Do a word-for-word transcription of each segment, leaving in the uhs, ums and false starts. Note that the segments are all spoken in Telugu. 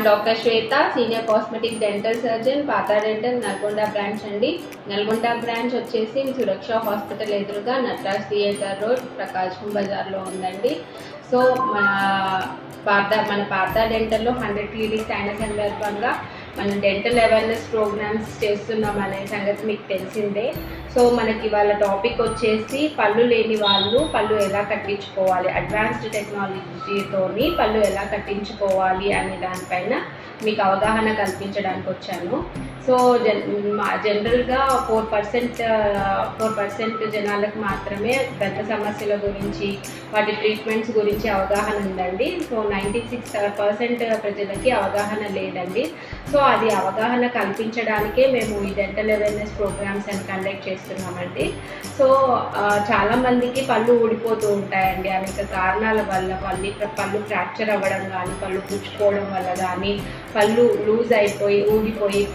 I'm doctor Shweta, senior cosmetic dental surgeon, Partha dental Nalgonda branch అండి. నల్గొండ బ్రాంచ్ వచ్చేసి సురక్ష హాస్పిటల్ ఎదురుగా నటరాజ్ థియేటర్ రోడ్ ప్రకాశం బజార్లో ఉందండి. సో మన పాతా మన పాతా డెంటల్లో హండ్రెడ్ క్లినిక్స్ అయిన సందర్భంగా మనం డెంటల్ అవేర్నెస్ ప్రోగ్రామ్స్ చేస్తున్నాం అనే సంగతి మీకు తెలిసిందే. సో మనకి వాళ్ళ టాపిక్ వచ్చేసి పళ్ళు లేని వాళ్ళు పళ్ళు ఎలా కట్టించుకోవాలి, అడ్వాన్స్డ్ టెక్నాలజీతోని పళ్ళు ఎలా కట్టించుకోవాలి అనే దానిపైన మీకు అవగాహన కల్పించడానికి వచ్చాను. సో జన్ జనరల్గా ఫోర్ పర్సెంట్ ఫోర్ పర్సెంట్ జనాలకు మాత్రమే దంత సమస్యల గురించి వాటి ట్రీట్మెంట్స్ గురించి అవగాహన ఉందండి. సో నైంటీ సిక్స్ పర్సెంట్ ప్రజలకి అవగాహన లేదండి. సో అది అవగాహన కల్పించడానికే మేము ఈ డెంటల్ అవేర్నెస్ ప్రోగ్రామ్స్ అని కండక్ట్ చేస్తున్నామండి. సో చాలామందికి పళ్ళు ఊడిపోతూ ఉంటాయండి అనేక కారణాల వల్ల. పళ్ళు పళ్ళు ఫ్రాక్చర్ అవ్వడం కానీ, పళ్ళు పుచ్చుకోవడం వల్ల కానీ, పళ్ళు లూజ్ అయిపోయి ఊడిపోయి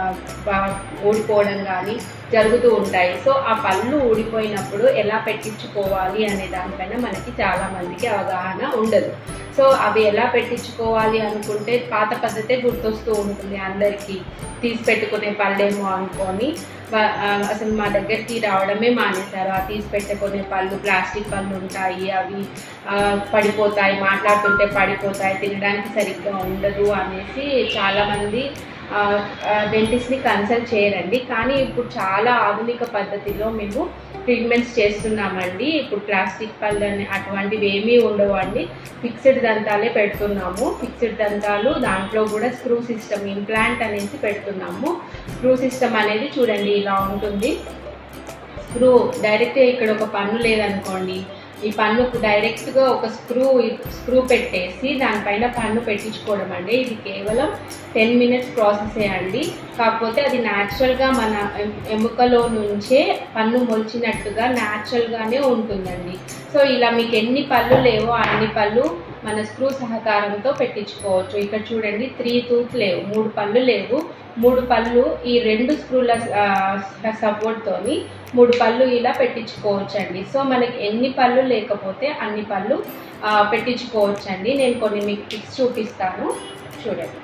ఊడిపోవడం కానీ జరుగుతూ ఉంటాయి. సో ఆ పళ్ళు ఊడిపోయినప్పుడు ఎలా పెట్టించుకోవాలి అనే దానిపైన మనకి చాలామందికి అవగాహన ఉండదు. సో అవి ఎలా పెట్టించుకోవాలి అనుకుంటే పాత పద్ధతే గుర్తొస్తూ ఉంటుంది అందరికీ. తీసి పెట్టుకునే పళ్ళేమో అనుకొని అసలు మా దగ్గరికి రావడమే మానేశారు. ఆ తీసి పెట్టుకునే పళ్ళు ప్లాస్టిక్ పళ్ళు ఉంటాయి, అవి పడిపోతాయి, మాట్లాడుతుంటే పడిపోతాయి, తినడానికి సరిగ్గా ఉండదు అనేసి చాలామంది డెంటిస్ట్ని కన్సల్ట్ చేయరండి. కానీ ఇప్పుడు చాలా ఆధునిక పద్ధతిలో మేము ట్రీట్మెంట్స్ చేస్తున్నామండి. ఇప్పుడు ప్లాస్టిక్ పళ్ళు అని అటువంటివి ఏమీ ఉండవు అండి. ఫిక్స్డ్ దంతాలే పెడుతున్నాము. ఫిక్స్డ్ దంతాలు, దాంట్లో కూడా స్క్రూ సిస్టమ్ ఇంప్లాంట్ అనేసి పెడుతున్నాము. స్క్రూ సిస్టమ్ అనేది చూడండి ఇలా ఉంటుంది. స్క్రూ డైరెక్ట్గా ఇక్కడ ఒక పన్ను లేదనుకోండి, ఈ పన్నుకు డైరెక్ట్గా ఒక స్క్రూ స్క్రూ పెట్టేసి దానిపైన పన్ను పెట్టించుకోవడం అండి. ఇది కేవలం టెన్ మినిట్స్ ప్రాసెసే అండి. కాకపోతే అది న్యాచురల్గా మన ఎముకలో నుంచే పన్ను మొలిచినట్టుగా న్యాచురల్గానే ఉంటుందండి. సో ఇలా మీకు ఎన్ని పళ్ళు లేవో అన్ని పళ్ళు మన స్క్రూ సహకారంతో పెట్టించుకోవచ్చు. ఇక్కడ చూడండి, త్రీ టూత్ లేవు, మూడు పళ్ళు లేవు. మూడు పళ్ళు ఈ రెండు స్క్రూల సపోర్ట్తోని మూడు పళ్ళు ఇలా పెట్టించుకోవచ్చు అండి. సో మనకి ఎన్ని పళ్ళు లేకపోతే అన్ని పళ్ళు పెట్టించుకోవచ్చు అండి. నేను కొన్ని మీకు టిప్స్ చూపిస్తాను, చూడండి.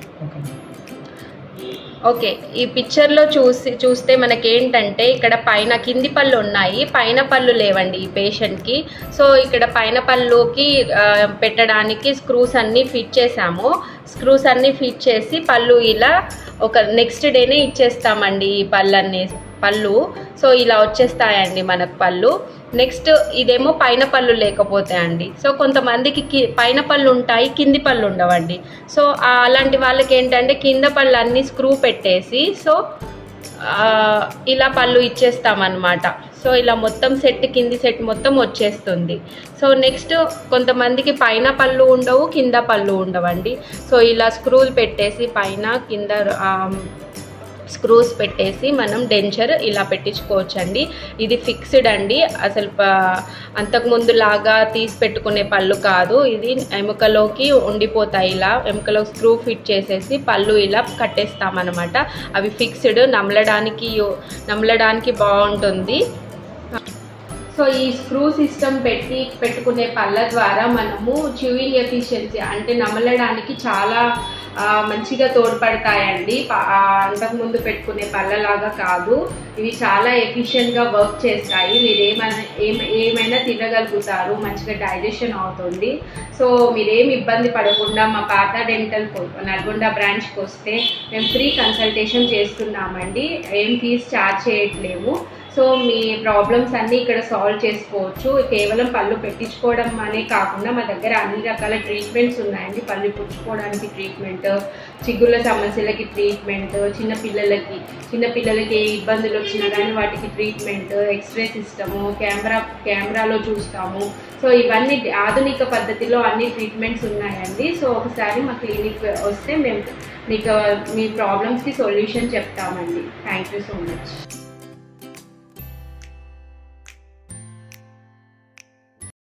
ఓకే, ఈ పిక్చర్లో చూసి చూస్తే మనకేంటంటే ఇక్కడ పైన కింది పళ్ళు ఉన్నాయి, పైన పళ్ళు లేవండి ఈ పేషెంట్కి. సో ఇక్కడ పైన పళ్ళుకి పెట్టడానికి స్క్రూస్ అన్నీ ఫిట్ చేసాము. స్క్రూస్ అన్నీ ఫిట్ చేసి పళ్ళు ఇలా ఒక నెక్స్ట్ డేనే ఇచ్చేస్తామండి ఈ పళ్ళన్నీ పళ్ళు. సో ఇలా వచ్చేస్తాయండి మనకు పళ్ళు. నెక్స్ట్ ఇదేమో పైన పళ్ళు లేకపోతే అండి. సో కొంతమందికి కి పైన పళ్ళు ఉంటాయి, కింది పళ్ళు ఉండవండి. సో అలాంటి వాళ్ళకి ఏంటంటే కింద పళ్ళు అన్నీ స్క్రూ పెట్టేసి సో ఇలా పళ్ళు ఇచ్చేస్తామన్నమాట. సో ఇలా మొత్తం సెట్, కింది సెట్ మొత్తం వచ్చేస్తుంది. సో నెక్స్ట్ కొంతమందికి పైన పళ్ళు ఉండవు, కింద పళ్ళు ఉండవండి. సో ఇలా స్క్రూలు పెట్టేసి పైన కింద స్క్రూస్ పెట్టేసి మనం డెంచర్ ఇలా పెట్టించుకోవచ్చండి. ఇది ఫిక్స్డ్ అండి, అసలు అంతకుముందు లాగా తీసి పెట్టుకునే పళ్ళు కాదు. ఇది ఎముకలోకి ఉండిపోతాయి. ఇలా ఎముకలో స్క్రూ ఫిట్ చేసేసి పళ్ళు ఇలా కట్టేస్తామన్నమాట. అవి ఫిక్స్డ్, నమలడానికి నమలడానికి బాగుంటుంది. సో ఈ స్క్రూ సిస్టమ్ పెట్టి పెట్టుకునే పళ్ళ ద్వారా మనము చ్యూయింగ్ ఎఫిషియన్సీ అంటే నమలడానికి చాలా మంచిగా తోడ్పడతాయండి. అంతకుముందు పెట్టుకునే పళ్ళలాగా కాదు, ఇవి చాలా ఎఫిషియెంట్గా వర్క్ చేస్తాయి. మీరు ఏమైనా ఏమైనా తినగలుగుతారు, మంచిగా డైజెషన్ అవుతుంది. సో మీరేం ఇబ్బంది పడకుండా మా పాతా డెంటల్ నల్గొండ బ్రాంచ్కి వస్తే మేము ఫ్రీ కన్సల్టేషన్ చేస్తున్నామండి. ఏం ఫీజు ఛార్జ్ చేయట్లేము. సో మీ ప్రాబ్లమ్స్ అన్నీ ఇక్కడ సాల్వ్ చేసుకోవచ్చు. కేవలం పళ్ళు పెట్టించుకోవడం అనే కాకుండా మా దగ్గర అన్ని రకాల ట్రీట్మెంట్స్ ఉన్నాయండి. పళ్ళు పుచ్చుకోవడానికి ట్రీట్మెంట్, చిగుళ్ళ సమస్యలకి ట్రీట్మెంట్, చిన్నపిల్లలకి చిన్నపిల్లలకి ఏ ఇబ్బందులు వచ్చినా కానీ వాటికి ట్రీట్మెంట్, ఎక్స్రే సిస్టము, కెమెరా కెమెరాలో చూస్తాము. సో ఇవన్నీ ఆధునిక పద్ధతిలో అన్ని ట్రీట్మెంట్స్ ఉన్నాయండి. సో ఒకసారి మా క్లినిక్ వస్తే మేము మీకు మీ ప్రాబ్లమ్స్కి సొల్యూషన్ చెప్తామండి. Thank you so much.